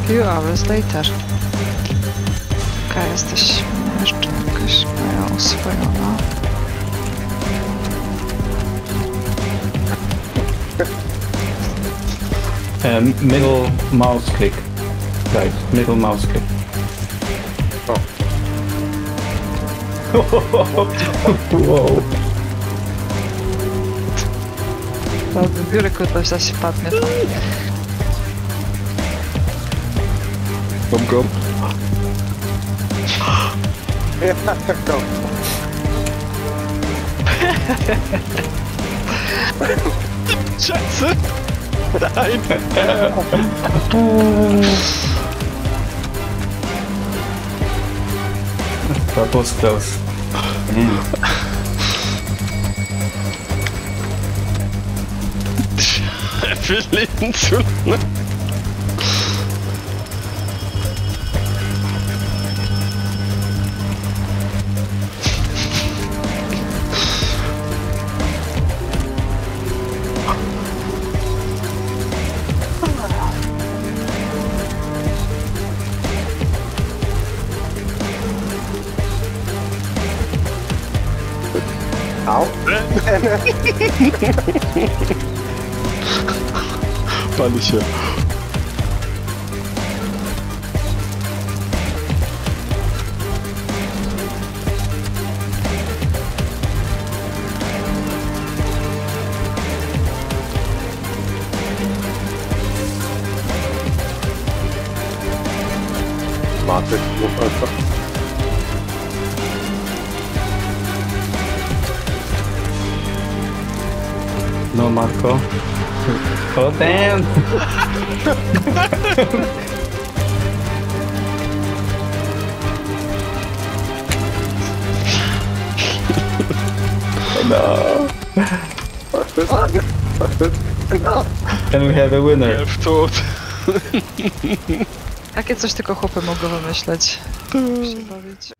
Few hours later. Okej, jesteśmy jeszcze jakaś moja oswojona. Middle mouse click. Guys, middle mouse click. Oh. Wow. To w biurku to zaś padnie tam. Go. Go. Scheiße! Nein! That was close. Wir leben zu lange. Au. Fand ich ja. Warte, ich muss einfach. No, Marco. Oh, damn! No. And we have a winner. Elf tot. Takie coś tylko chłopy mogą wymyśleć. Się bawić.